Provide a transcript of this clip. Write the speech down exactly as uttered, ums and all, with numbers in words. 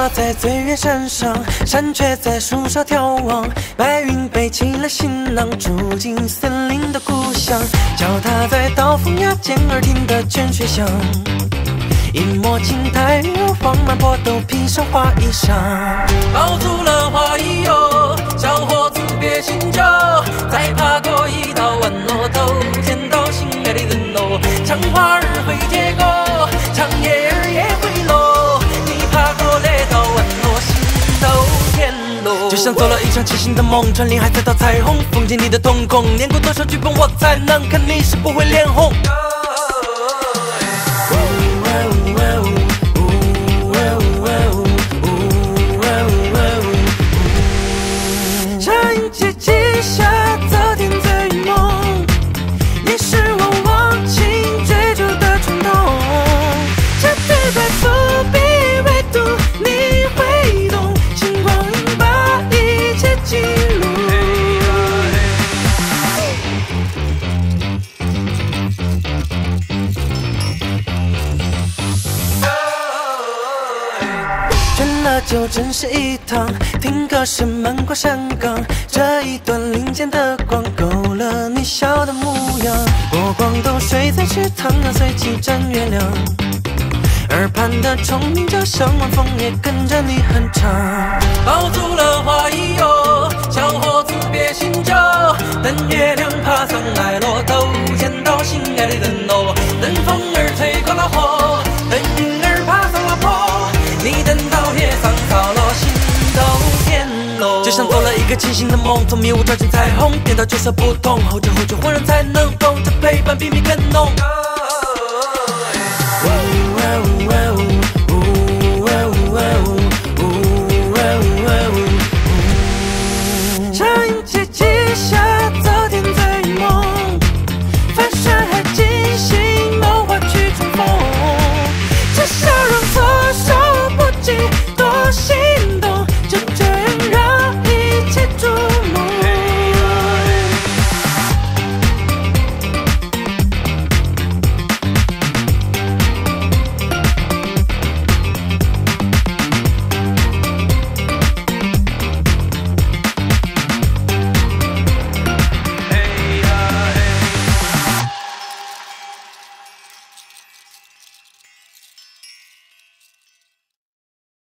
挂在最远山上，山雀在树梢眺望。白云背起了行囊，住进森林的故乡。脚踏在刀锋崖间而听的泉水响，一抹青苔如放满坡陡，披上花衣裳。抱住了花衣哟，小伙子别醒酒，再爬过一道弯落头，见到心爱的人喽。长花儿会结果，长叶儿也会落。你爬过那道弯落，心都甜喽。就像做了一场清醒的梦，穿林海踩到彩虹，风景里的瞳孔，念过多少剧本我才能看你是不会脸红。就真是一趟，听歌声漫过山岗，这一段林间的光勾勒你笑的模样。波光都睡在池塘啊，随即沾月亮。耳畔的虫鸣叫声，晚风也跟着你哼唱。抱住了花衣哟，小伙子别醒酒，等月亮爬上来落头，见到心爱的人喽。等风儿吹过了河，等云儿爬上了坡，你等到夜上扫落，心都甜喽。就像做了一个清醒的梦，从迷雾照进彩虹，变到角色不同，后知后觉，忽然才能懂，这陪伴比蜜更浓。